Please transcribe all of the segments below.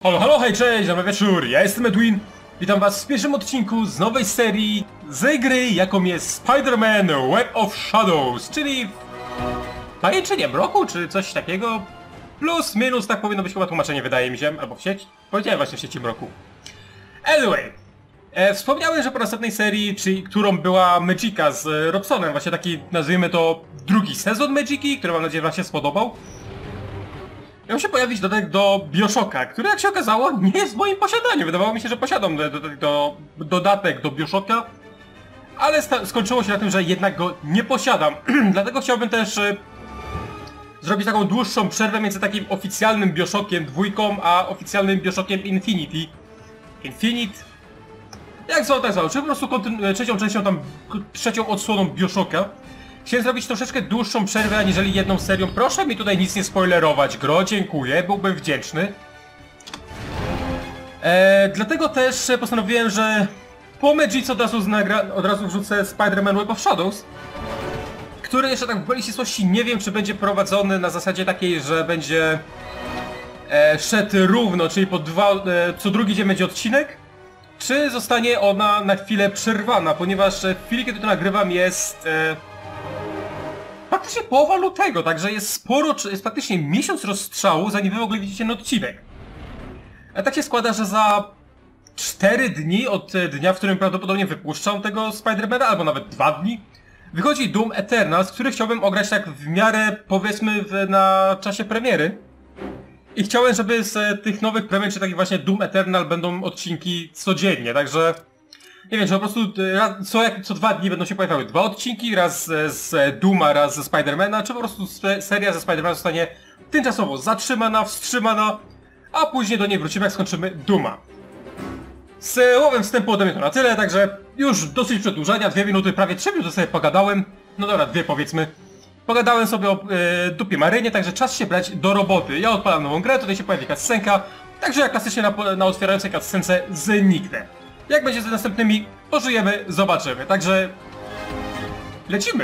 Halo, halo, hej, cześć, dobry wieczór, ja jestem Edwin. Witam was w pierwszym odcinku z nowej serii z gry, jaką jest Spider-Man Web of Shadows, czyli tajemniczenie mroku, czy coś takiego. Plus, minus, tak powinno być chyba tłumaczenie, wydaje mi się, albo w sieć. Powiedziałem właśnie w sieci mroku. Anyway, wspomniałem, że po następnej serii, czyli którą była Magica z Robsonem, właśnie taki, nazwijmy to, drugi sezon Magiki, który mam nadzieję wam się spodobał. Miał się pojawić dodatek do Bioshocka, który jak się okazało nie jest w moim posiadaniu. Wydawało mi się, że posiadam dodatek do Bioshocka, ale skończyło się na tym, że jednak go nie posiadam. Dlatego chciałbym też zrobić taką dłuższą przerwę między takim oficjalnym Bioshockiem 2, a oficjalnym Bioshockiem Infinity. Jak zwał, tak zwał, czy po prostu trzecią częścią trzecią odsłoną Bioshocka. Chciałem zrobić troszeczkę dłuższą przerwę, aniżeli jedną serią. Proszę mi tutaj nic nie spoilerować, gro, dziękuję, byłbym wdzięczny. Dlatego też postanowiłem, że po Magice od razu wrzucę Spider-Man Web of Shadows, który jeszcze tak w gwoli ścisłości nie wiem, czy będzie prowadzony na zasadzie takiej, że będzie szedł równo, czyli co drugi dzień będzie odcinek, czy zostanie ona na chwilę przerwana, ponieważ w chwili, kiedy to nagrywam, jest praktycznie połowa lutego, także jest sporo, jest praktycznie miesiąc rozstrzału, zanim wy w ogóle widzicie ten odcinek. A tak się składa, że za 4 dni od dnia, w którym prawdopodobnie wypuszczam tego Spider-Mana, albo nawet 2 dni, wychodzi Doom Eternal, który chciałbym ograć tak w miarę, powiedzmy, na czasie premiery. I chciałem, żeby z tych nowych premier, czy takich właśnie Doom Eternal, będą odcinki codziennie, także nie wiem, że po prostu co 2 dni będą się pojawiały 2 odcinki, raz z Dooma, raz ze Spider-Mana, czy po prostu seria ze Spider-Mana zostanie tymczasowo zatrzymana, wstrzymana, a później do niej wrócimy, jak skończymy Dooma. Z łowem wstępu ode mnie to na tyle, także już dosyć przedłużania, 2 minuty, prawie 3 minuty sobie pogadałem, no dobra, 2 powiedzmy. Pogadałem sobie o dupie Marynie, także czas się brać do roboty. Ja odpalam nową grę, tutaj się pojawi cutscenka, także ja klasycznie na otwierającej cutscence zniknę. Jak będzie z następnymi, pożyjemy, zobaczymy. Także lecimy.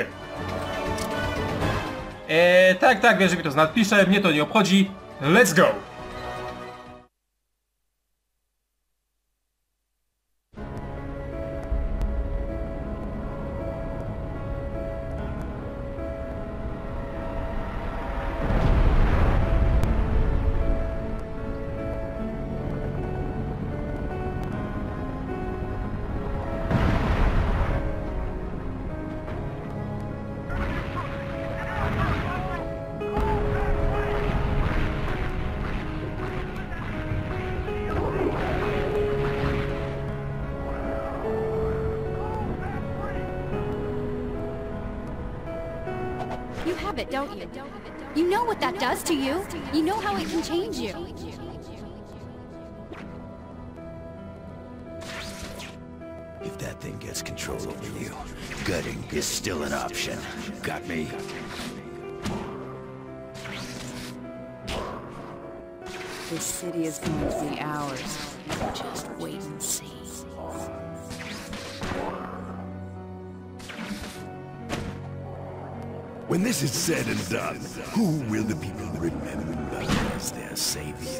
Tak, wiem, że mi to nadpisze, mnie to nie obchodzi. Let's go! You have it, don't you? You know what that does to you. You know how it can change you. If that thing gets control over you, gutting is still an option. Got me? This city is going to be ours. Just wait and see. When this is said and done, who will the people remember as their savior?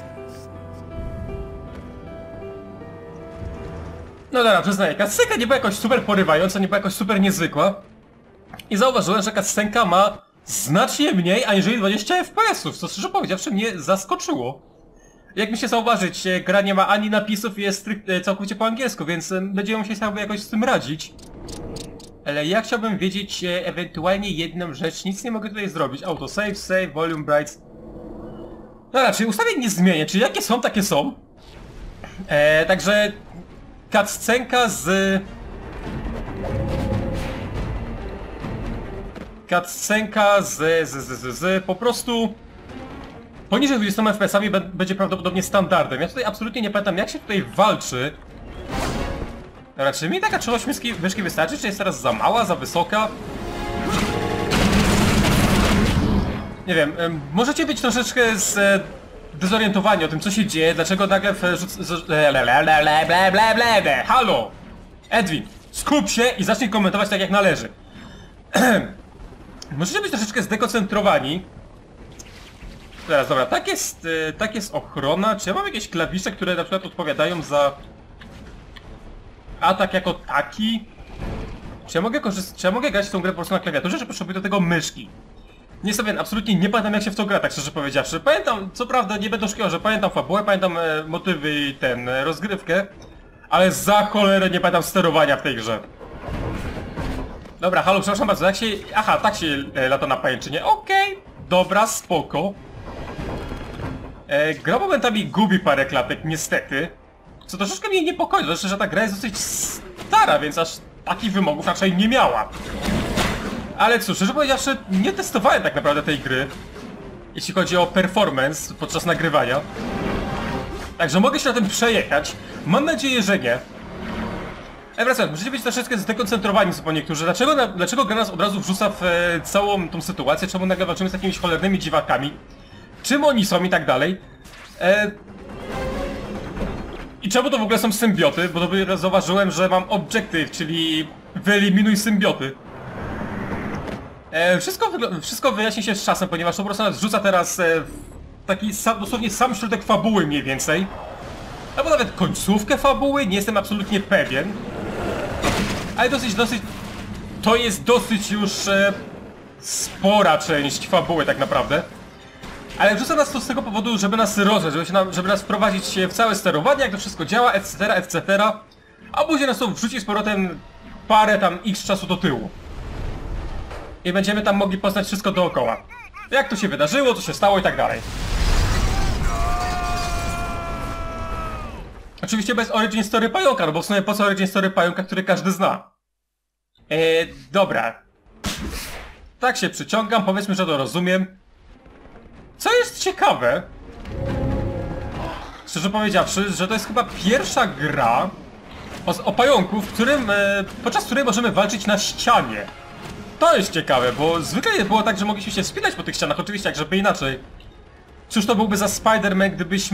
No dobra, przyznaję, cutscenka nie była jakoś super porywająca, nie była jakoś super niezwykła. I zauważyłem, że cutscenka ma znacznie mniej aniżeli 20 FPS-ów, co szczerze powiedziawszy mnie zaskoczyło. Jak mi się zauważyć, gra nie ma ani napisów i jest całkowicie po angielsku, więc będziemy musieli sobie jakoś z tym radzić. Ale ja chciałbym wiedzieć ewentualnie jedną rzecz, nic nie mogę tutaj zrobić. Autosave, save, volume brights. Dobra, czyli ustawień nie zmienię, czyli jakie są, takie są. Także cutscenka z... po prostu poniżej 20 FPS-ami będzie prawdopodobnie standardem. Ja tutaj absolutnie nie pamiętam, jak się tutaj walczy. Dobra, czy mi taka czułość myszki wystarczy? Czy jest teraz za mała, za wysoka? Nie wiem, możecie być troszeczkę zdezorientowani o tym, co się dzieje, dlaczego nagle Halo! Edwin, skup się i zacznij komentować tak jak należy. Możecie być troszeczkę zdekoncentrowani, Teraz, dobra, tak jest ochrona. Czy ja mam jakieś klawisze, które na przykład odpowiadają za atak jako taki? Czy ja mogę grać w tą grę po prostu na klawiaturze, czy potrzebuję do tego myszki? Nie jestem pewien, absolutnie nie pamiętam jak się w to gra, tak szczerze powiedziawszy. Pamiętam, co prawda nie będę oszukiwał, że pamiętam fabułę, pamiętam motywy i rozgrywkę, ale za cholerę nie pamiętam sterowania w tej grze. Dobra, halo, przepraszam bardzo, jak się... Aha, tak się lata na pajęczynie, okej, dobra, spoko. Gra momentami gubi parę klatek, niestety. Co troszeczkę mnie niepokoi, zresztą, że ta gra jest dosyć stara, więc aż takich wymogów raczej nie miała. Ale cóż, szczerze powiedziawszy, nie testowałem tak naprawdę tej gry, jeśli chodzi o performance podczas nagrywania. Także mogę się na tym przejechać. Mam nadzieję, że nie. Wracając, możecie być troszeczkę zdekoncentrowani zupełnie niektórzy. Dlaczego gra nas od razu wrzuca w całą tą sytuację? Czemu nagle walczymy z jakimiś cholernymi dziwakami? Czym oni są i tak dalej? I czemu to w ogóle są symbioty? Bo to zauważyłem, że mam objective, czyli wyeliminuj symbioty. Wszystko wyjaśni się z czasem, ponieważ to po prostu nas wrzuca teraz w taki dosłownie sam środek fabuły mniej więcej. Albo nawet końcówkę fabuły, nie jestem absolutnie pewien. Ale to jest dosyć już spora część fabuły tak naprawdę. Ale wrzuca nas to z tego powodu, żeby nas rozgrzać, żeby nas wprowadzić w całe sterowanie, jak to wszystko działa, etc. A później nas to wrzuci z powrotem parę tam x czasu do tyłu. I będziemy tam mogli poznać wszystko dookoła. Jak to się wydarzyło, co się stało i tak dalej. Oczywiście bez origin story pająka, no bo w sumie po co origin story pająka, który każdy zna. Dobra. Tak się przyciągam, powiedzmy, że to rozumiem. Co jest ciekawe, szczerze powiedziawszy, że to jest chyba pierwsza gra o pająku, podczas której możemy walczyć na ścianie. To jest ciekawe, bo zwykle było tak, że mogliśmy się wspinać po tych ścianach, oczywiście, jak żeby inaczej. Cóż to byłby za Spider-Man,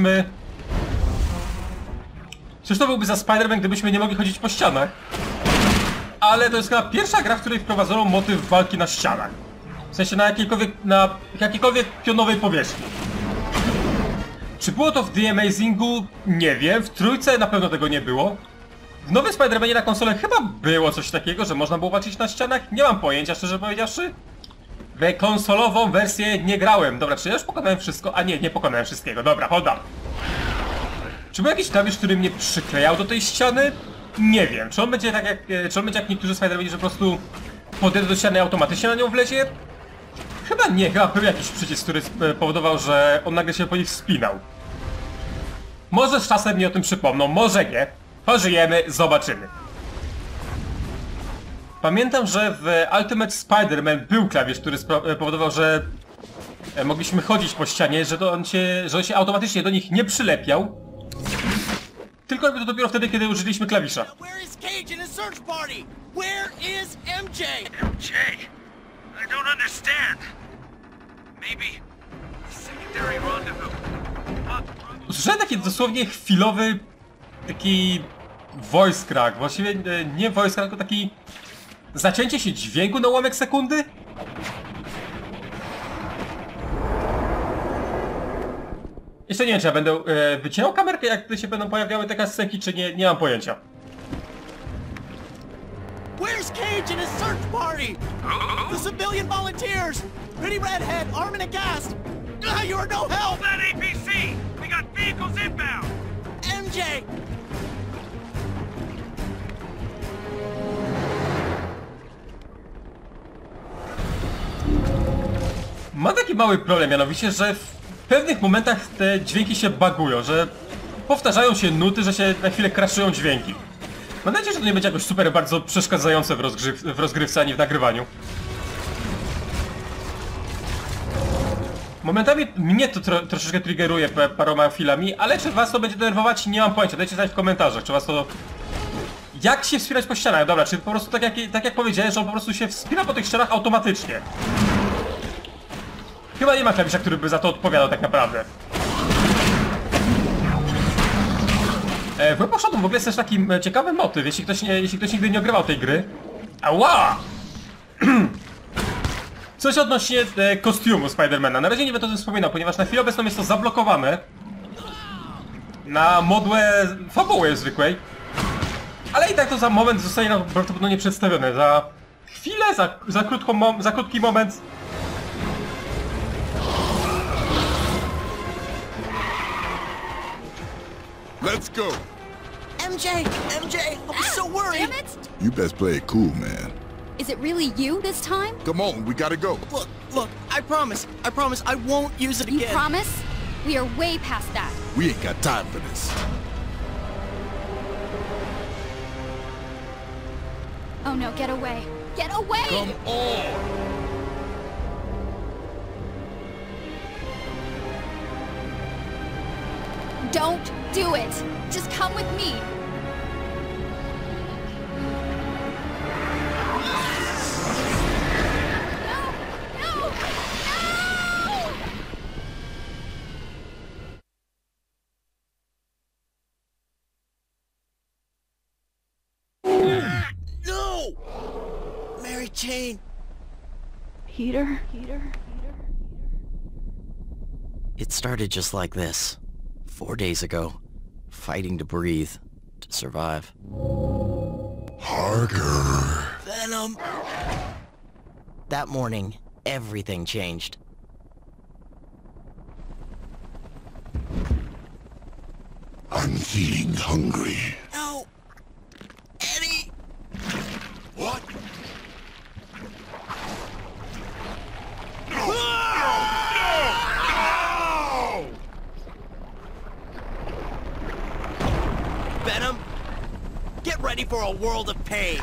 gdybyśmy nie mogli chodzić po ścianach? Ale to jest chyba pierwsza gra, w której wprowadzono motyw walki na ścianach. W sensie na jakiejkolwiek pionowej powierzchni. Czy było to w The Amazingu? Nie wiem. W trójce na pewno tego nie było. W nowym Spider-Manie na konsolę chyba było coś takiego, że można było walczyć na ścianach. Nie mam pojęcia, szczerze powiedziawszy. W konsolową wersję nie grałem. Dobra, czy ja już pokonałem wszystko? A nie pokonałem wszystkiego. Dobra, hold on. Czy był jakiś klawisz, który mnie przyklejał do tej ściany? Nie wiem. Czy on będzie tak jak niektórzy Spider-Mani, że po prostu podejdę do ściany i automatycznie na nią wlezie? Chyba nie, chyba był jakiś przycisk, który powodował, że on nagle się po nich wspinał. Może z czasem mi o tym przypomną, może nie. Pożyjemy, zobaczymy. Pamiętam, że w Ultimate Spider-Man był klawisz, który powodował, że mogliśmy chodzić po ścianie, że on się automatycznie do nich nie przylepiał. Tylko to dopiero wtedy, kiedy użyliśmy klawisza. Where is Cage and his search party? Where is MJ? MJ? I don't understand. Maybe secondary rendezvous. Usłyszałem taki dosłownie chwilowy taki voice crack, właściwie nie voice crack, tylko taki zacięcie się dźwięku na ułamek sekundy. Jeszcze nie wiem, czy ja będę wycinał kamerkę, jak się będą pojawiały te cutscenki, czy nie mam pojęcia. Where's Cage and his search party? The civilian volunteers! Pretty redhead, armed and gassed! You are no help! That APC! We got vehicles inbound! MJ! Mam taki mały problem, mianowicie, że w pewnych momentach te dźwięki się bagują, że powtarzają się nuty, że się na chwilę crashują dźwięki. Mam nadzieję, że to nie będzie jakoś super bardzo przeszkadzające w rozgrywce, ani w nagrywaniu. Momentami mnie to troszeczkę triggeruje paroma chwilami, ale czy was to będzie denerwować, nie mam pojęcia. Dajcie znać w komentarzach, czy was to... Jak się wspinać po ścianach? Dobra, czy po prostu tak jak powiedziałem, że on po prostu się wspina po tych ścianach automatycznie. Chyba nie ma klawisza, który by za to odpowiadał tak naprawdę. W Weapon Shadow w ogóle jest też taki ciekawy motyw, jeśli ktoś nigdy nie ogrywał tej gry. Ała! Coś odnośnie kostiumu Spidermana. Na razie nie będę o tym wspominał, ponieważ na chwilę obecną jest to zablokowane na modłę fabuły zwykłej. Ale i tak to za moment zostanie nam prawdopodobnie przedstawione. Za chwilę, za krótki moment. Let's go. MJ! MJ! I was so worried! Damn it! You best play it cool, man. Is it really you this time? Come on, we gotta go. Look, I promise I won't use it You again. promise? We are way past that. We ain't got time for this. Oh no, get away. Get away! Come on. Don't do it! Just come with me! No! No! No! No! Mary Jane! Peter? It started just like this. 4 days ago. Fighting to breathe. To survive. Parker. Venom! That morning, everything changed. I'm feeling hungry. No! Eddie! What? Venom! Get ready for a world of pain!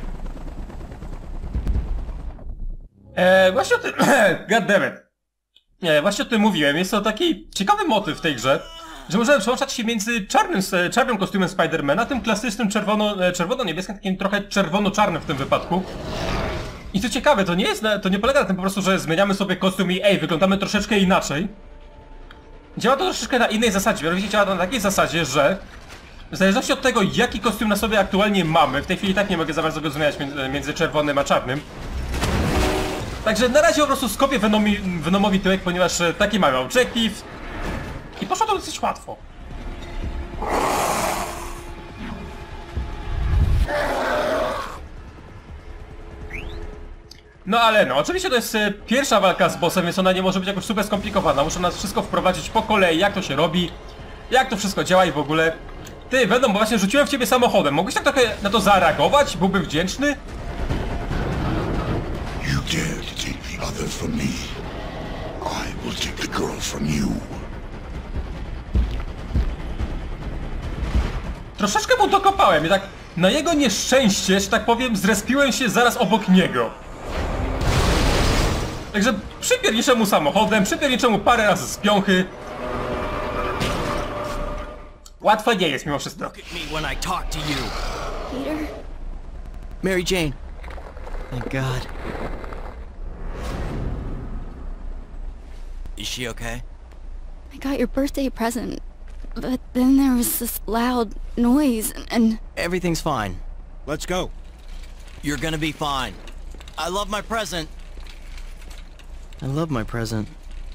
Właśnie o tym... Goddammit. Właśnie o tym mówiłem. Jest to taki ciekawy motyw w tej grze, że możemy przełączać się między czarnym kostiumem Spidermana, tym klasycznym czerwono-niebieskim, takim trochę czerwono-czarnym w tym wypadku. I co ciekawe, to nie polega na tym po prostu, że zmieniamy sobie kostium i wyglądamy troszeczkę inaczej. Działa to troszeczkę na innej zasadzie, mianowicie działa to na takiej zasadzie, że w zależności od tego, jaki kostium na sobie aktualnie mamy, w tej chwili tak nie mogę za bardzo go zmieniać między czerwonym a czarnym. Także na razie po prostu skopię Venomowi tyłek, ponieważ taki mamy objective. I poszło to dosyć łatwo. No ale no, oczywiście to jest pierwsza walka z bossem, więc ona nie może być jakoś super skomplikowana. Muszę nas wszystko wprowadzić po kolei, jak to się robi, jak to wszystko działa i w ogóle. Ty, Venom, bo właśnie rzuciłem w ciebie samochodem. Mógłbyś tak trochę na to zareagować? Byłbym wdzięczny. You dare to take the others from me. I will take the girl from you. Troszeczkę mu dokopałem i tak na jego nieszczęście, że tak powiem, zrespiłem się zaraz obok niego. Także przypierniczę mu samochodem, przypierniczę mu parę razy z piąchy. Łatwo nie jest mimo wszystko. Look at me when I talk to you! Peter? Mary Jane. Thank God. Is she okay? I got your birthday present, but then there was this loud noise and... Everything's fine. Let's go. You're gonna be fine. I love my present. I love my present.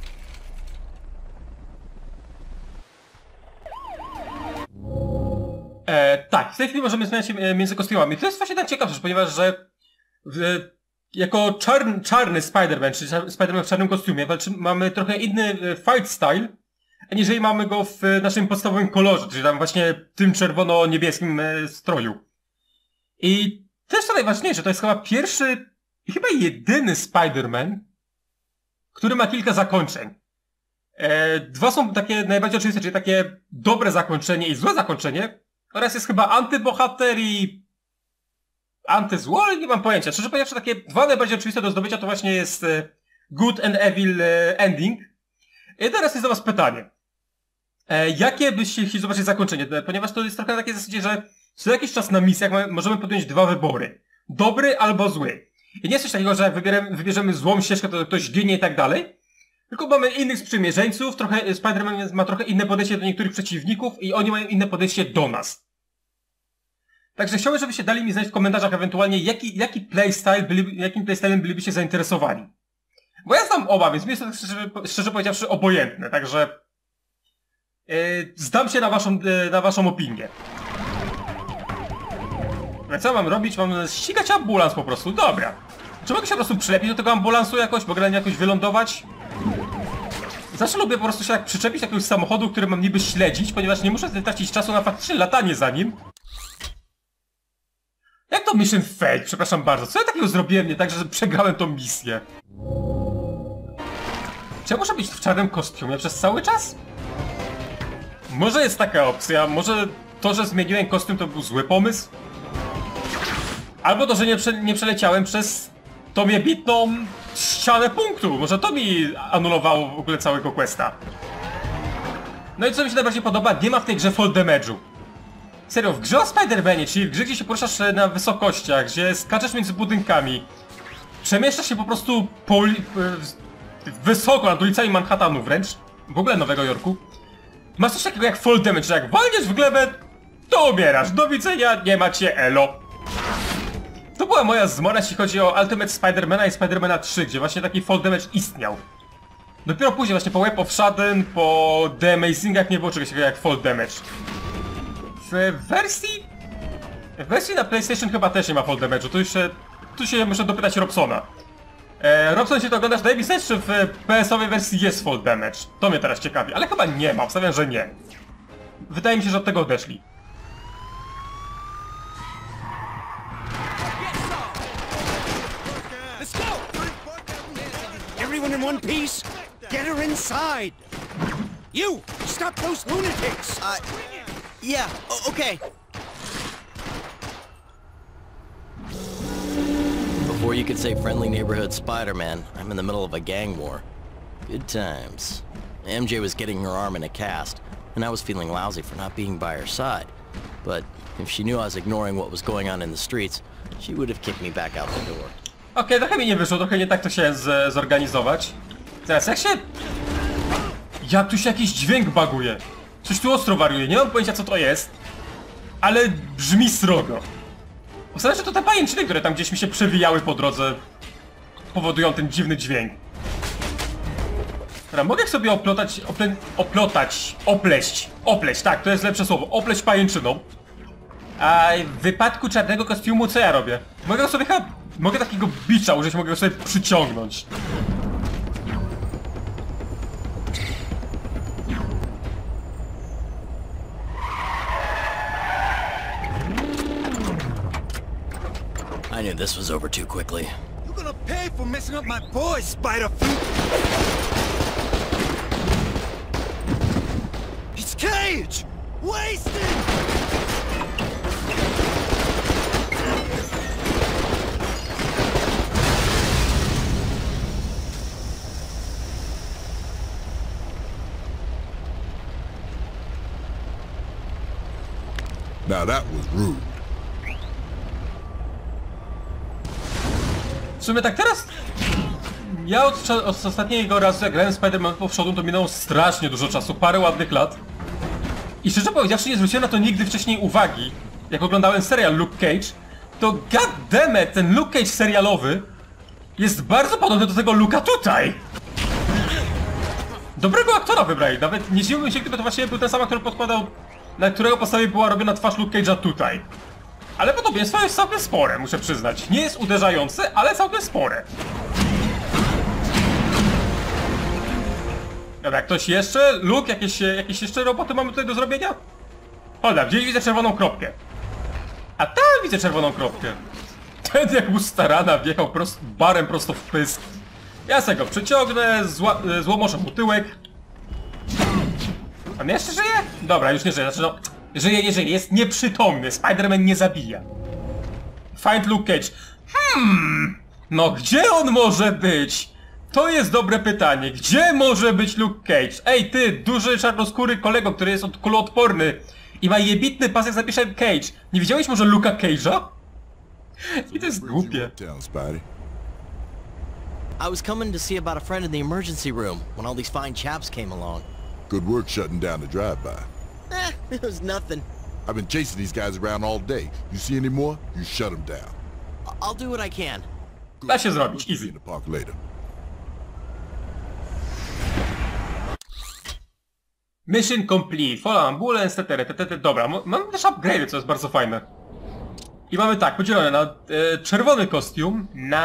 Tak, w tej chwili możemy zmieniać się między kostiumami. To jest właśnie tak ciekawe, ponieważ że jako czarny Spider-Man, czyli Spider-Man w czarnym kostiumie, mamy trochę inny fight style, aniżeli mamy go w naszym podstawowym kolorze, czyli tam właśnie tym czerwono-niebieskim stroju. I to jest to najważniejsze, to jest chyba pierwszy i chyba jedyny Spider-Man, który ma kilka zakończeń. Dwa są takie najbardziej oczywiste, czyli takie dobre zakończenie i złe zakończenie. Oraz jest chyba antybohater i antyzło, ale nie mam pojęcia. Szczerze powiedziawszy, takie dwa najbardziej oczywiste do zdobycia to właśnie jest Good and Evil Ending. I teraz jest do was pytanie. Jakie byście chcieli zobaczyć zakończenie? Ponieważ to jest trochę na takiej zasadzie, że co jakiś czas na misjach możemy podjąć dwa wybory. Dobry albo zły. I nie jest coś takiego, że jak wybierzemy złą ścieżkę, to ktoś ginie i tak dalej. Tylko mamy innych sprzymierzeńców, trochę Spider-Man ma trochę inne podejście do niektórych przeciwników i oni mają inne podejście do nas. Także chciałbym, żebyście dali mi znać w komentarzach ewentualnie jakim playstylem bylibyście zainteresowani. Bo ja znam oba, więc mi jest to szczerze powiedziawszy obojętne, także... zdam się na waszą opinię. Ale co mam robić? Mam ścigać ambulans po prostu, dobra. Czy mogę się po prostu przylepić do tego ambulansu jakoś? Mogę na nim jakoś wylądować? Zawsze lubię po prostu się tak przyczepić do jakiegoś samochodu, który mam niby śledzić, ponieważ nie muszę tracić czasu na faktyczne latanie za nim. Jak to mission failed? Przepraszam bardzo. Co ja takiego zrobiłem nie tak, że przegrałem tą misję? Czy ja muszę być w czarnym kostiumie przez cały czas? Może jest taka opcja, może to, że zmieniłem kostium to był zły pomysł? Albo to, że nie przeleciałem przez tą jebitną ścianę punktu. Może to mi anulowało w ogóle całego questa. No i co mi się najbardziej podoba, nie ma w tej grze fall damage'u. Serio, w grze o Spider-Manie, czyli w grze, gdzie się poruszasz na wysokościach, gdzie skaczesz między budynkami, przemieszczasz się po prostu wysoko nad ulicami Manhattanu wręcz, w ogóle Nowego Jorku, masz coś takiego jak fall damage, że jak walniesz w glebę, to umierasz. Do widzenia, nie macie elo. To była moja zmora, jeśli chodzi o Ultimate Spider-Mana i Spider-Mana 3, gdzie właśnie taki fall damage istniał. Dopiero później właśnie po Web of Shadow, po The Amazingach nie było czegoś takiego jak fall damage. W wersji na PlayStation chyba też nie ma fall damage'u, tu się muszę dopytać Robsona. Robson, jeśli to oglądasz, daj mi znać, czy w PS-owej wersji jest fall damage. To mnie teraz ciekawi, ale chyba nie ma, obstawiam, że nie. Wydaje mi się, że od tego odeszli. Everyone in one piece? Get her inside! You! Stop those lunatics! Yeah, okay. Before you could say friendly neighborhood Spider-Man, I'm in the middle of a gang war. Good times. MJ was getting her arm in a cast, and I was feeling lousy for not being by her side. But if she knew I was ignoring what was going on in the streets, she would have kicked me back out the door. Okej, trochę mi nie wyszło, trochę nie tak to się zorganizować. Teraz jak tu się jakiś dźwięk baguje? Coś tu ostro wariuje, nie mam pojęcia co to jest, ale brzmi srogo. Ostatnio, że to te pajęczyny, które tam gdzieś mi się przewijały po drodze, powodują ten dziwny dźwięk. Dobra, mogę sobie opleść, tak, to jest lepsze słowo, opleść pajęczyną. A w wypadku czarnego kostiumu co ja robię? Mogę takiego bicza użyć, mogę go sobie przyciągnąć. I knew this was over too quickly. You're gonna pay for messing up my boy, Spider-Feet! It's Cage! Wasted! Now that was rude. W sumie tak teraz... Ja od ostatniego razu jak grałem Spider-Man po przodu to minęło strasznie dużo czasu, parę ładnych lat. I szczerze powiedziawszy nie zwróciłem na to nigdy wcześniej uwagi. Jak oglądałem serial Luke Cage, to goddammit, ten Luke Cage serialowy jest bardzo podobny do tego Luke'a tutaj. Dobrego aktora wybrali, nawet nie zdziwiłbym się, gdyby to właśnie był ten sam aktor, na którego podstawie była robiona twarz Luke Cage'a tutaj. Ale podobieństwo jest całkiem spore, muszę przyznać. Nie jest uderzające, ale całkiem spore. Dobra, ktoś jeszcze? Luke, jakieś jeszcze roboty mamy tutaj do zrobienia? Dobra, gdzieś widzę czerwoną kropkę. A tam widzę czerwoną kropkę. Ten jak mu starana wjechał barem prosto w pysk. Ja se go przyciągnę, złomoszę mu tyłek. On jeszcze żyje? Dobra, już nie żyje, znaczy no... Żyje, nie żyje, jest nieprzytomny, Spider-Man nie zabija. Find Luke Cage. No gdzie on może być? To jest dobre pytanie, gdzie może być Luke Cage? Ej ty, duży czarnoskóry kolego, który jest kuloodporny i ma jebitny pas jak zapisze Cage. Nie widziałeś może Luke'a Cage'a? I to jest głupie. I was coming to see about a friend in the emergency room when all these fine chaps came along. Good work shutting down the drive-by. It was nothing. I've been chasing these guys around all day. You see any more? You shut them down. I'll do what I can. Da się zrobić, See easy. you in the park later. Mission complete, follow ambulance, tt. Dobra, mamy też upgrade, co jest bardzo fajne. I mamy tak, podzielone na czerwony kostium,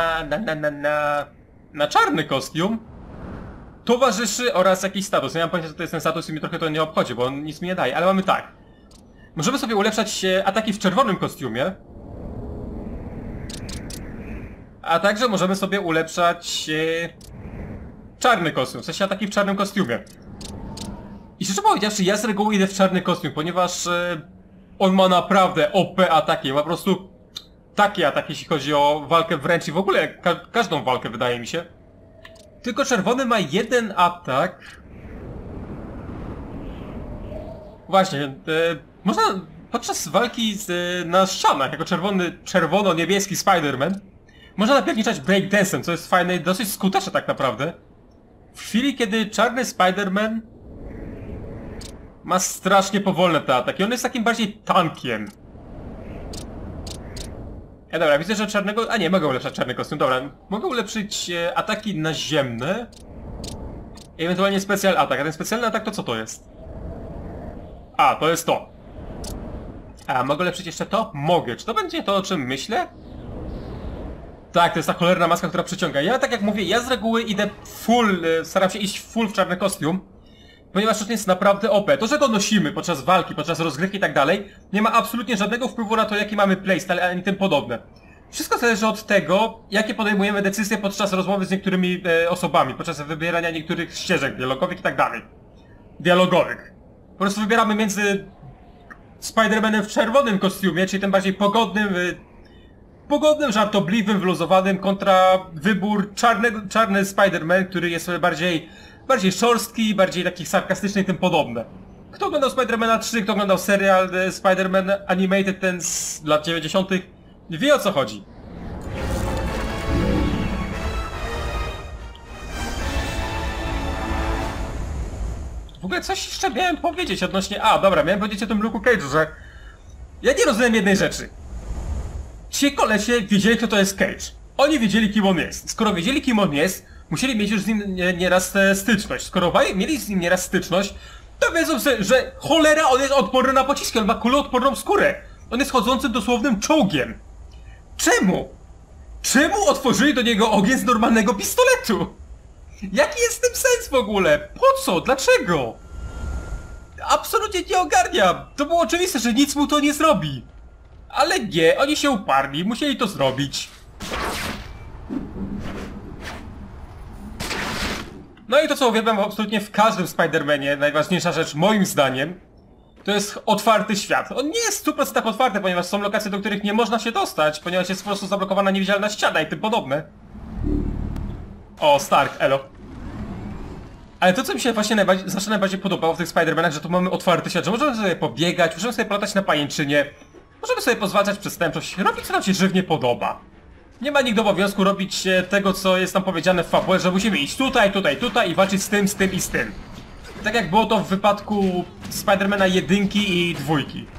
na czarny kostium, towarzyszy oraz jakiś status. Nie mam pojęcia, co to jest ten status i mnie trochę to nie obchodzi, bo on nic mi nie daje, ale mamy tak. Możemy sobie ulepszać ataki w czerwonym kostiumie. A także możemy sobie ulepszać czarny kostium, w sensie ataki w czarnym kostiumie. I szczerze powiedziawszy, ja z reguły idę w czarny kostium, ponieważ on ma naprawdę OP ataki, ma po prostu takie ataki, jeśli chodzi o walkę wręcz i w ogóle każdą walkę, wydaje mi się. Tylko czerwony ma jeden atak. Właśnie, można podczas walki na ścianach, jako czerwono-niebieski Spider-Man, można napierniczać breakdance'em, co jest fajne i dosyć skuteczne tak naprawdę. W chwili, kiedy czarny Spider-Man ma strasznie powolne te ataki, on jest takim bardziej tankiem. Dobra, widzę, że czarnego... A nie, mogę ulepszać czarny kostium, dobra. Mogę ulepszyć ataki naziemne. I ewentualnie specjal atak, a ten specjalny atak to co to jest? A, to jest to. A, mogę ulepszyć jeszcze to? Mogę. Czy to będzie to, o czym myślę? Tak, to jest ta cholerna maska, która przyciąga. Ja, tak jak mówię, ja z reguły idę full, staram się iść full w czarny kostium. Ponieważ to jest naprawdę OP. To, że go nosimy podczas walki, podczas rozgrywki i tak dalej, nie ma absolutnie żadnego wpływu na to, jaki mamy playstyle, ani tym podobne. Wszystko zależy od tego, jakie podejmujemy decyzje podczas rozmowy z niektórymi osobami, podczas wybierania niektórych ścieżek dialogowych i tak dalej. Dialogowych. Po prostu wybieramy między Spider-Manem w czerwonym kostiumie, czyli tym bardziej pogodnym, żartobliwym, wyluzowanym, kontra wybór czarny Spider-Man, który jest bardziej szorstki, bardziej taki sarkastyczny i tym podobne. Kto oglądał Spider-Mana 3, kto oglądał serial Spider-Man Animated, ten z lat 90., wie o co chodzi. W ogóle coś jeszcze miałem powiedzieć odnośnie... A, dobra, miałem powiedzieć o tym Luke'u Cage'u, że... Ja nie rozumiem jednej rzeczy. Ci kolesie wiedzieli, kto to jest Cage. Oni wiedzieli, kim on jest. Skoro wiedzieli, kim on jest, musieli mieć już z nim nieraz styczność. Skoro mieli z nim nieraz styczność, to wiedzą, że cholera, on jest odporny na pociski, on ma kuloodporną skórę. On jest chodzącym dosłownym czołgiem. Czemu? Czemu otworzyli do niego ogień z normalnego pistoletu? Jaki jest w tym sens w ogóle? Po co? Dlaczego? Absolutnie nie ogarnia. To było oczywiste, że nic mu to nie zrobi. Ale nie, oni się uparli, musieli to zrobić. No i to, co uwielbiam absolutnie w każdym Spider-Manie, najważniejsza rzecz moim zdaniem, to jest otwarty świat. On nie jest w 100% otwarty, ponieważ są lokacje, do których nie można się dostać, ponieważ jest po prostu zablokowana niewidzialna ściana i tym podobne. O, Stark, elo. Ale to, co mi się właśnie zawsze najbardziej podobało w tych Spider-Manach, że tu mamy otwarty świat, że możemy sobie pobiegać, możemy sobie platać na pajęczynie, możemy sobie pozwalać przestępczość, robić co nam się żywnie podoba. Nie ma nikt obowiązku robić tego, co jest tam powiedziane w fabule, że musimy iść tutaj, tutaj, tutaj i walczyć z tym i z tym. Tak jak było to w wypadku Spider-Mana 1 i 2.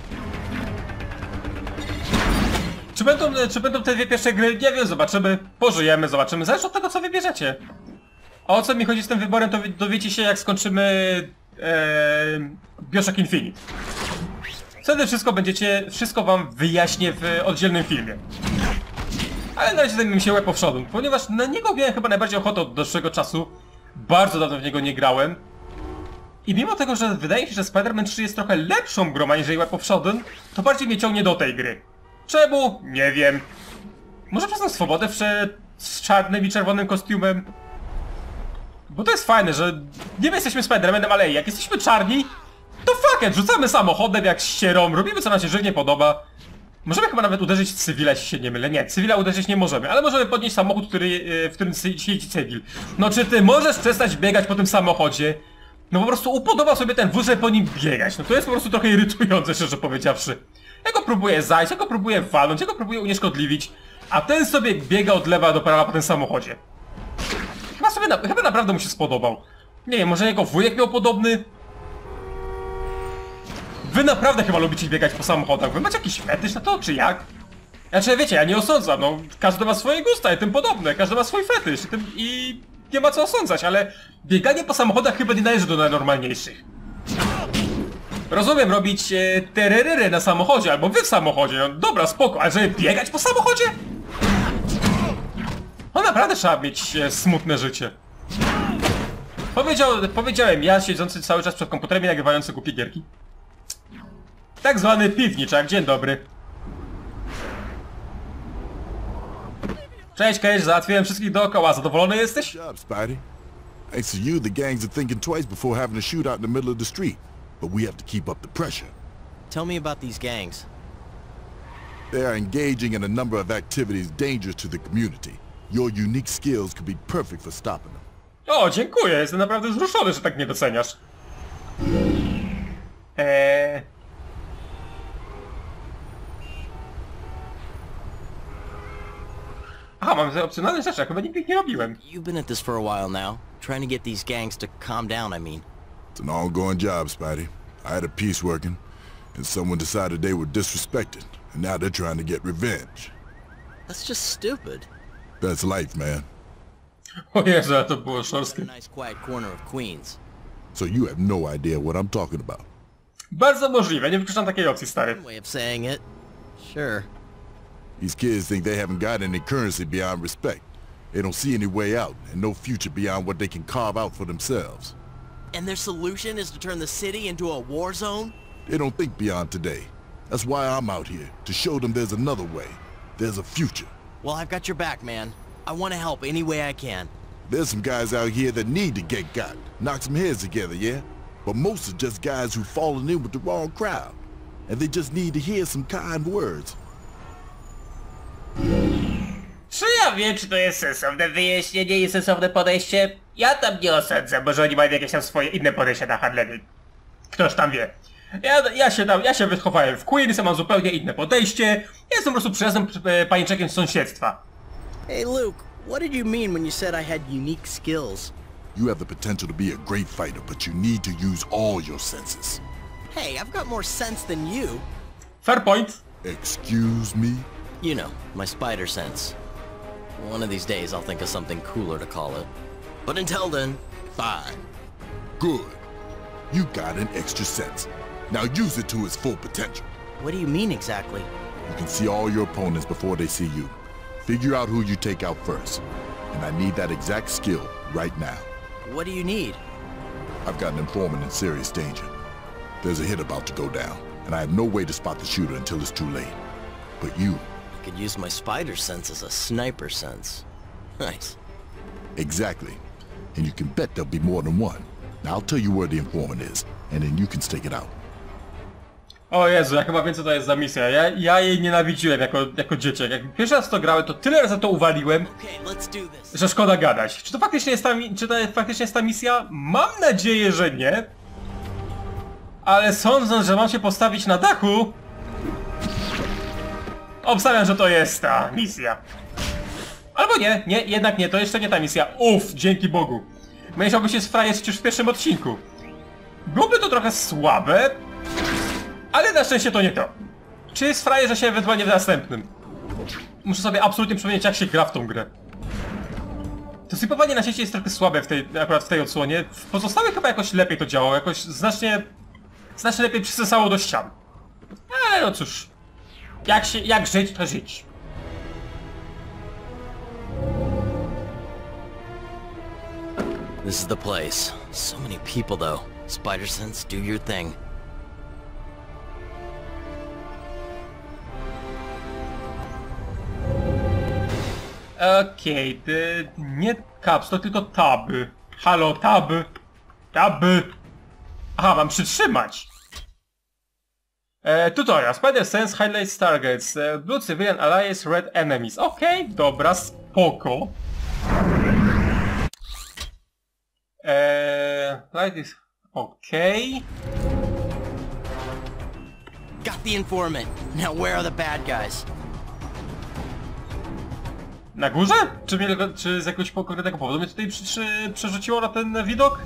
Czy będą te dwie pierwsze gry? Nie wiem, zobaczymy. Pożyjemy, zobaczymy. Zależy od tego, co wybierzecie. A o co mi chodzi z tym wyborem, to dowiecie się, jak skończymy Bioshock Infinite. Wtedy wszystko wam wyjaśnię w oddzielnym filmie. Ale na razie zajmę się Web of Shadow, ponieważ na niego miałem chyba najbardziej ochotę od dłuższego czasu. Bardzo dawno w niego nie grałem. I mimo tego, że wydaje mi się, że Spider-Man 3 jest trochę lepszą grą aniżeli Web of Shadow, to bardziej mnie ciągnie do tej gry. Czemu? Nie wiem. Może przez tą swobodę z czarnym i czerwonym kostiumem? Bo to jest fajne, że niby jesteśmy Spider-Manem, ale jak jesteśmy czarni, to fuck it, rzucamy samochodem jak ścierą, robimy co nam się żywnie podoba. Możemy chyba nawet uderzyć cywila, jeśli się nie mylę. Nie, cywila uderzyć nie możemy, ale możemy podnieść samochód, w którym siedzi cywil. No czy ty możesz przestać biegać po tym samochodzie? No po prostu upodobał sobie ten wóz, żeby po nim biegać. No to jest po prostu trochę irytujące, szczerze powiedziawszy. Ja go próbuję zajść, ja go próbuję walnąć, ja go próbuję unieszkodliwić, a ten sobie biega od lewa do prawa po tym samochodzie. Chyba naprawdę mu się spodobał. Nie wiem, może jego wujek miał podobny? Wy naprawdę chyba lubicie biegać po samochodach. Wy macie jakiś fetysz na to, czy jak? Znaczy, wiecie, ja nie osądzam, no. Każdy ma swoje gusta i tym podobne. Każdy ma swój fetysz i nie ma co osądzać, ale bieganie po samochodach chyba nie należy do najnormalniejszych. Rozumiem robić tereryry na samochodzie, albo wy w samochodzie, no dobra, spoko, ale żeby biegać po samochodzie? No naprawdę trzeba mieć smutne życie. Powiedziałem ja, siedzący cały czas przed komputerem i nagrywający głupie gierki. Tak zwany piwniczak, dzień dobry. Cześć Cage, załatwiłem wszystkich dookoła, zadowolony jesteś? Good job, Spidey. Thanks to you, the gangs are thinking twice before having a shootout in the middle of the street. But we have to keep up the pressure. Tell me about these gangs. They are engaging in a number of activities dangerous to the community. Your unique skills could be perfect for stopping them. O, dziękuję, jestem naprawdę wzruszony, że tak mnie doceniasz. Aha, mam te opcjonalne rzeczy, ja chyba nigdy ich nie robiłem. You've been at this for a while now, trying to get these gangs to calm down, I mean. It's an ongoing job, Spidey. I had a piece working, and someone decided they were disrespected, and now they're trying to get revenge. That's just stupid. That's life, man. O Jezu, ale to było A szorskie. nice quiet corner of Queens. So you have no idea what I'm talking about. Bardzo możliwe, nie wykluczam takiej opcji, stary. Way of saying it. Sure. These kids think they haven't got any currency beyond respect. They don't see any way out, and no future beyond what they can carve out for themselves. And their solution is to turn the city into a war zone? They don't think beyond today. That's why I'm out here, to show them there's another way. There's a future. Well, I've got your back, man. I want to help any way I can. There's some guys out here that need to get got, knock some heads together, yeah? But most are just guys who've fallen in with the wrong crowd. And they just need to hear some kind words. Czy ja wiem, czy to jest sensowne wyjaśnienie i sensowne podejście? Ja tam nie osądzę, może oni mają jakieś tam swoje inne podejście na handlenie. Ktoś tam wie. Ja się wychowałem w Queens, mam zupełnie inne podejście. Ja jestem po prostu przyjaznym paniczkiem z sąsiedztwa. Hey, Luke, what did you mean when you said I had unique skills? You have the potential to be a great fighter, but you need to use all your senses. Hey, I've got more sense than you. Fair point. Excuse me? You know, my spider sense. One of these days I'll think of something cooler to call it. But until then, Fine. Good. You got an extra sense. Now use it to its full potential. what do you mean exactly? You can see all your opponents before they see you. Figure out who you take out first. And I need that exact skill right now. What do you need? I've got an informant in serious danger. There's a hit about to go down, and I have no way to spot the shooter until it's too late. But you... I could use my spider sense as a sniper sense. Nice. Exactly. And you can bet there'll be more than one. Now I'll tell you where the informant is, and then you can stake it out. O Jezu, ja chyba wiem co to jest za misja. Ja jej nienawidziłem jako dzieciak. Jak pierwszy raz to grałem, to tyle razy to uwaliłem, Okay, let's do this. że szkoda gadać. Czy to faktycznie jest ta misja? Mam nadzieję, że nie. Ale sądząc, że mam się postawić na dachu... Obstawiam, że to jest ta misja. Albo nie, jednak nie, to jeszcze nie ta misja. Uff, dzięki Bogu. Musiałby się sfrajerzyć już w pierwszym odcinku. Byłoby to trochę słabe, ale na szczęście to nie to. Czy sfrajerzę się ewentualnie w następnym? Muszę sobie absolutnie przypomnieć, jak się gra w tą grę. To sypowanie na sieci jest trochę słabe akurat w tej odsłonie. W pozostałych chyba jakoś lepiej to działało, jakoś znacznie lepiej przysysało do ścian. Ale no cóż. Jak żyć, to żyć. This is the place. So many people though. Spider sense, do your thing. Okej, nie caps, to tylko tab. Halo, tab. Tab. Aha, mam przytrzymać. Tutorial. Spider Sense highlights targets. Blue Civilian Allies, Red Enemies. Okej, dobra, spoko. Light is... Okej. Got the informant. Now where are the bad guys? Na górze? Czy z jakiegoś konkretnego powodu mnie tutaj przerzuciło na ten widok?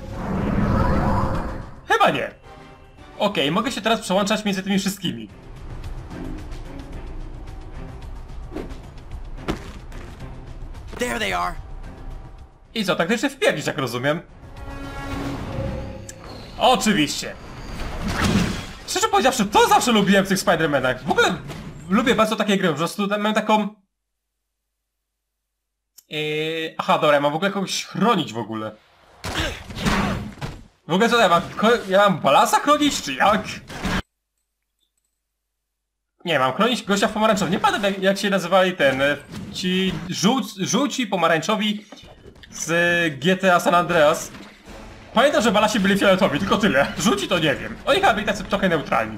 Chyba nie. Okej, mogę się teraz przełączać między tymi wszystkimi. There they are. I co, taktycznie wpierdzić, jak rozumiem? Oczywiście. Szczerze powiedziawszy, to zawsze lubiłem w tych Spider-Manach. W ogóle lubię bardzo takie gry, po prostu mam taką... Aha, dobra, ja mam w ogóle kogoś chronić w ogóle. W ogóle co ja mam balasa chronić, czy jak? Nie, mam chronić gościa w pomarańczowym. Nie pamiętam jak się nazywali ci żółci pomarańczowi z GTA San Andreas. Pamiętam, że balasi byli fioletowi, tylko tyle. Żółci to nie wiem. Oni chyba byli tacy trochę neutralni.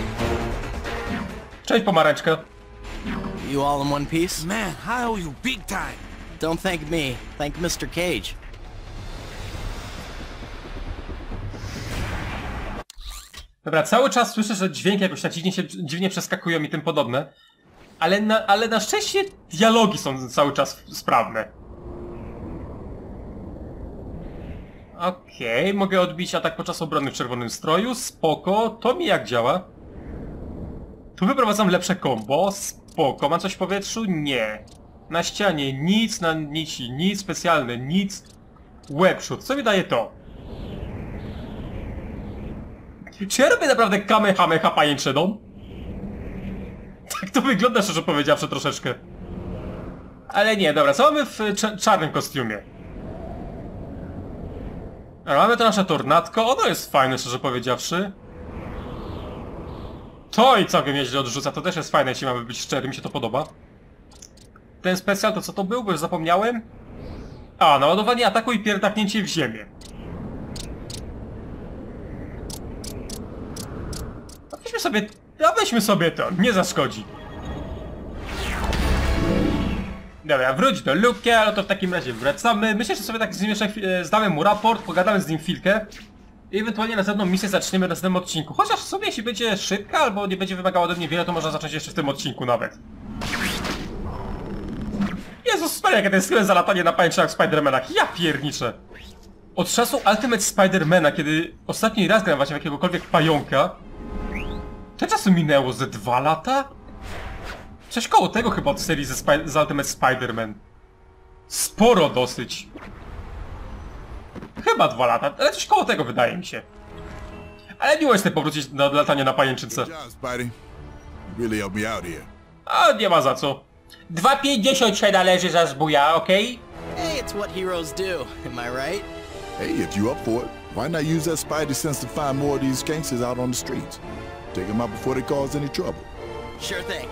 Cześć pomarańczka. You all in one piece? Man, I owe you big time. Don't thank me. Thank Mr. Cage. Dobra, cały czas słyszę, że dźwięki jakoś tak dziwnie przeskakują i tym podobne. Ale na szczęście dialogi są cały czas sprawne. Okej, mogę odbić atak podczas obrony w czerwonym stroju, spoko, to mi jak działa? Tu wyprowadzam lepsze combo, spoko, mam coś w powietrzu? Nie. Na ścianie nic, na nici nic, specjalne nic. Webshot, co mi daje to? Czy ja robię naprawdę kamehameha pajęczyną? Tak to wygląda, szczerze powiedziawszy, troszeczkę. Ale nie, dobra, co mamy w czarnym kostiumie? Dobra, mamy to nasze tornadko, ono jest fajne, szczerze powiedziawszy. To i całkiem nieźle odrzuca, to też jest fajne, jeśli mamy być szczery, mi się to podoba. Ten specjal to co to był, bo już zapomniałem? A, naładowanie ataku i pierdaknięcie w ziemię. Weźmy sobie to, nie zaszkodzi. Dobra, wróć do Luke'a, no to w takim razie wracamy. Myślę, że sobie tak z nim jeszcze zdamy mu raport, pogadamy z nim chwilkę. I ewentualnie następną misję zaczniemy w następnym odcinku. Chociaż sobie jeśli będzie szybka, albo nie będzie wymagała ode mnie wiele, to można zacząć jeszcze w tym odcinku nawet. Jezus Maria, jakie to jest chwilę za latanie na pajęczynach w Spider-Manach. Ja pierniczę. Od czasu Ultimate Spider-Mana, kiedy ostatni raz grałem właśnie w jakiegokolwiek pająka, to czasu minęło ze 2 lata? Coś koło tego chyba od serii z Ultimate Spider-Man. Sporo dosyć. Chyba 2 lata, ale coś koło tego wydaje mi się. Ale miło jest powrócić na latanie na pajęczynce. Good job, Spidey. You really helped me out here. A nie ma za co. 2,50 się należy za zbuja, okej? Hey, it's what heroes do. Am I right? Hey, if you up for it, why not use that Spidey sense to find more of these gangsters out on the streets? Take them out before they cause any trouble. Sure thing.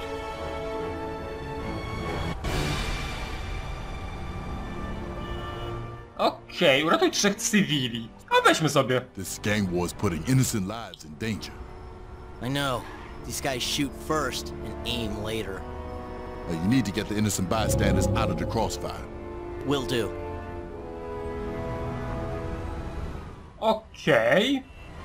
Okej, uratuj 3 cywili. A weźmy sobie. This gang war is putting innocent lives in danger. I know. These guys shoot first and aim later. Now, you need to get the innocent bystanders out of the crossfire. Will do. Okej.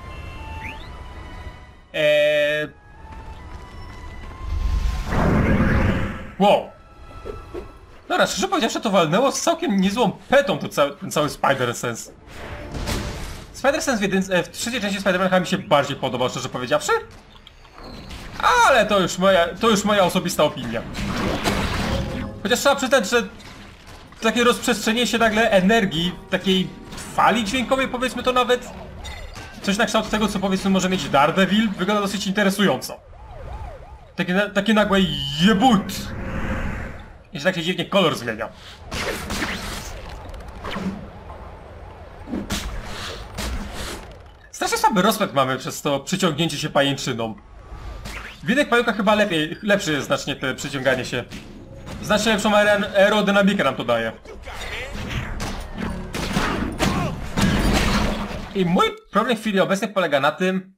Wow. Dobra, szczerze powiedziawszy to walnęło z całkiem niezłą petą ten cały Spider-Sense. Spider-Sense w trzeciej części Spider-Mana mi się bardziej podobał, szczerze powiedziawszy. Ale to już moja osobista opinia. Chociaż trzeba przyznać, że takie rozprzestrzenienie się nagle energii, takiej fali dźwiękowej, powiedzmy to nawet, coś na kształt tego, co powiedzmy może mieć Daredevil, wygląda dosyć interesująco. Takie nagłe jebut! Jeszcze tak się dziwnie kolor zmienia. Strasznie słaby rozpęd mamy przez to przyciągnięcie się pajęczyną. W innych pająkach chyba lepsze jest znacznie to przyciąganie się. Znacznie lepszą aerodynamikę nam to daje. I mój problem w chwili obecnej polega na tym...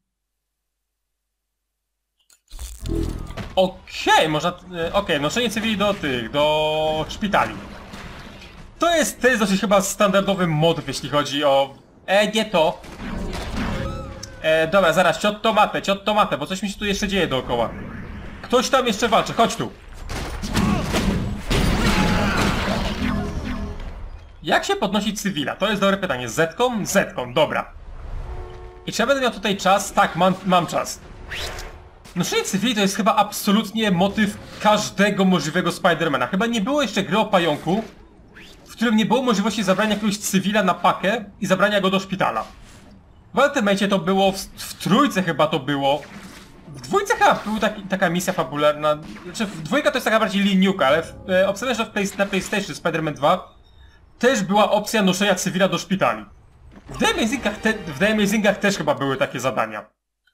Okej, noszenie cywili do szpitali. To jest dosyć chyba standardowy motyw, jeśli chodzi o... nie to. Dobra, zaraz, ciot tomatę, bo coś mi się tu jeszcze dzieje dookoła. Ktoś tam jeszcze walczy, chodź tu. Jak się podnosi cywila? To jest dobre pytanie. Z-ką? Z-ką, dobra. I czy ja będę miał tutaj czas? Tak, mam czas. Noszenie cywili to jest chyba absolutnie motyw każdego możliwego Spidermana. Chyba nie było jeszcze gry o pająku, w którym nie było możliwości zabrania jakiegoś cywila na pakę i zabrania go do szpitala. W Ultimate to było, w trójce chyba to było, W dwójce chyba była taka misja fabularna, znaczy w dwójka to jest taka bardziej linijka, ale obstawiam, że na PlayStation Spider-Man 2 też była opcja noszenia cywila do szpitali. W The Amazingach też chyba były takie zadania.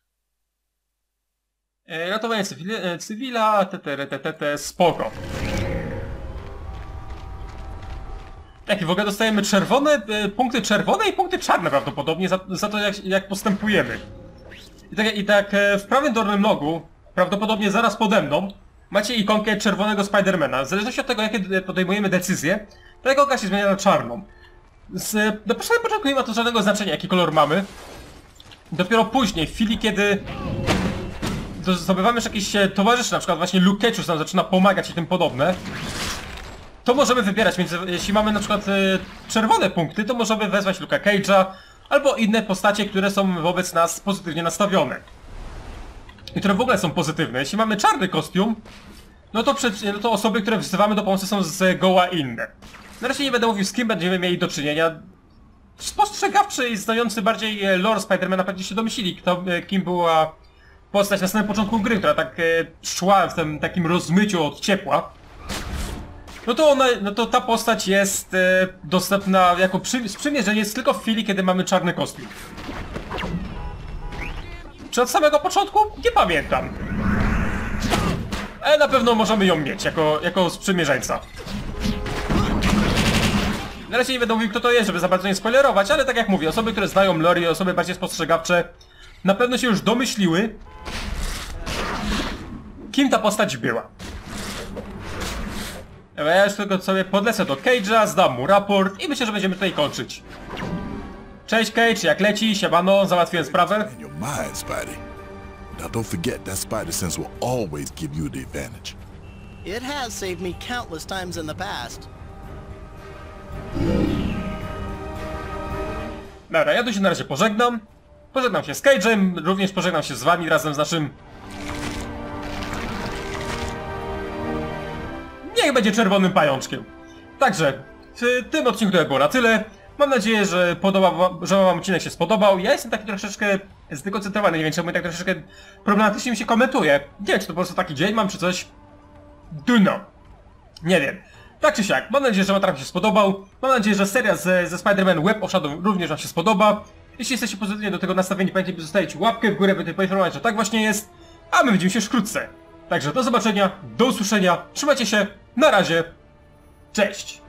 Ratowanie cywila, spoko. Tak, i w ogóle dostajemy punkty czerwone i punkty czarne prawdopodobnie za to jak postępujemy. I tak w prawym dolnym rogu, prawdopodobnie zaraz pode mną, macie ikonkę czerwonego Spidermana. W zależności od tego, jakie podejmujemy decyzje, ta ikonka się zmienia na czarną. Na początku nie ma to żadnego znaczenia, jaki kolor mamy. Dopiero później, w chwili kiedy zdobywamy już jakiś towarzyszy, na przykład właśnie Luke Cage nam zaczyna pomagać i tym podobne, to możemy wybierać jeśli mamy na przykład czerwone punkty, to możemy wezwać Luke'a Cage'a albo inne postacie, które są wobec nas pozytywnie nastawione. I które w ogóle są pozytywne. Jeśli mamy czarny kostium, no to osoby, które wzywamy do pomocy są zgoła inne. Na razie nie będę mówił, z kim będziemy mieli do czynienia. Spostrzegawczy i znający bardziej lore Spidermana pewnie się domyślili, kim była postać na samym początku gry, która tak szła w tym takim rozmyciu od ciepła. No to ta postać jest dostępna jako sprzymierzenie tylko w chwili, kiedy mamy czarny kostium. Czy od samego początku? Nie pamiętam. Ale na pewno możemy ją mieć jako sprzymierzeńca. Na razie nie będę mówił, kto to jest, żeby za bardzo nie spoilerować, ale tak jak mówię, osoby, które znają lore i osoby bardziej spostrzegawcze na pewno się już domyśliły, kim ta postać była. Ja już tylko sobie podlecę do Cage'a, zdam mu raport i myślę, że będziemy tutaj kończyć. Cześć Cage, jak leci? Siemano, załatwiłem sprawę. In your mind, Spidey. Now don't forget that spider sense will always give you the advantage. It has saved me countless times in the past. Dobra, ja tu się na razie pożegnam. Pożegnam się z Cage'em, również pożegnam się z wami razem z naszym... Niech będzie czerwonym pajączkiem. Także, w tym odcinku to było na tyle. Mam nadzieję, że wam odcinek się spodobał. Ja jestem taki troszeczkę zdekoncentrowany, nie wiem czemu tak troszeczkę problematycznie mi się komentuje. Nie wiem, czy to po prostu taki dzień mam, czy coś. Duno. Nie wiem. Tak czy siak, mam nadzieję, że materiał się spodobał. Mam nadzieję, że seria ze Spider-Man Web of Shadow również wam się spodoba. Jeśli jesteście pozytywnie do tego nastawieni, pamiętajcie, by zostawić łapkę w górę, by poinformować, że tak właśnie jest. A my widzimy się już wkrótce. Także do zobaczenia, do usłyszenia, trzymajcie się, na razie, cześć!